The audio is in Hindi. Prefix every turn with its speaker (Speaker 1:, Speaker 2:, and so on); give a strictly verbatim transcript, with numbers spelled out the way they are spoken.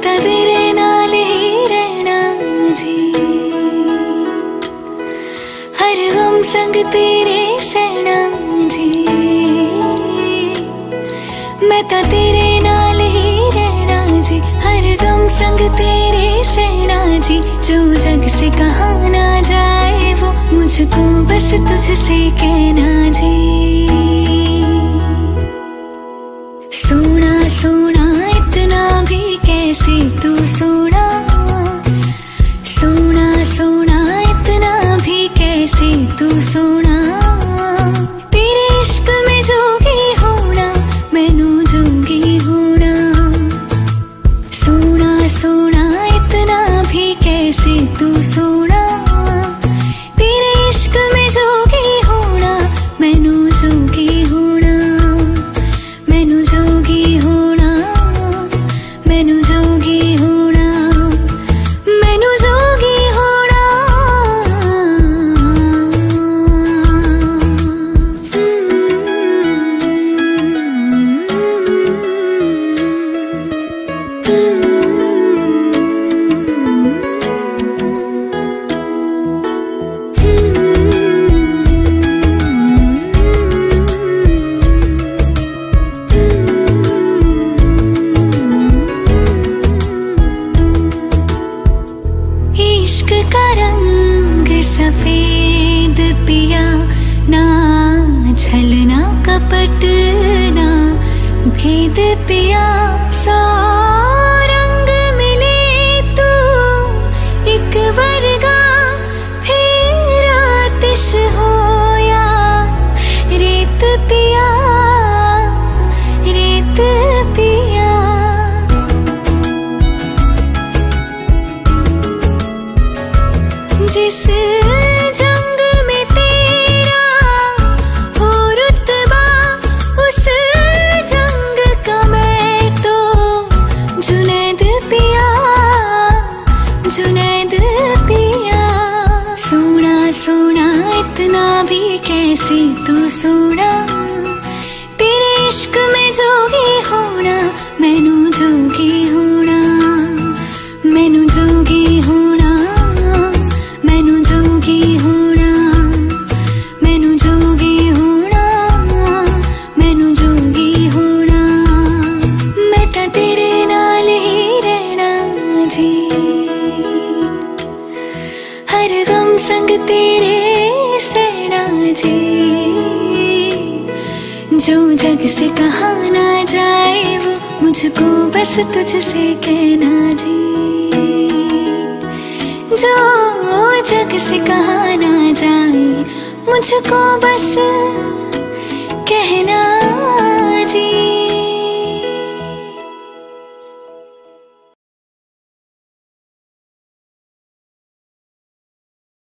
Speaker 1: ਤਾਂ ਤੇਰੇ ਨਾਲ ਹੀ ਰਹਿਣਾ ਜੀ, हर गम संग तेरे सहना जी, मैं ता तेरे नाल ही रहना जी, हर गम संग तेरे सहना जी। जो जग से कहा ना जाए वो मुझको बस तुझसे कहना जी। सोना सोना इतना भी कैसे तू सोना, सोना सोना इतना भी कैसे तू सोना, तेरे इश्क में जोगी होना मैनू जोगी होना। सोना सोना इतना भी कैसे तू सोना, तेरे इश्क में जोगी होना मैनू जोगी होना, मैनू जोगी होना, मैनू जोगी होना, मैनू जोगी होना। इश्क का रंग सफेद पिया, ना छलना कपट ना भेद पिया। सौ रंग मिले तू एक वर्गा, फिर आतिश होया रेत पिया, रेत पिया। जिस जंग में तेरा हो रुतबा, उस जंग का मैं तो जुनैद पिया, जुनैद पिया। सोना सोना इतना भी कैसे तू सोना, तेरे इश्क में जोगी होना मैनू जोगी होना, मैनू जोगी होना, मैनू जोगी होना, मैनू जोगी होना, मैनू जोगी होना। मैं तां तेरे नाल ही रहना जी, हर गम संग तेरे सहना जी। जो जग से कहा ना जाए वो मुझको बस तुझसे कहना जी, जो जग से कहा ना जाए मुझको बस कहना।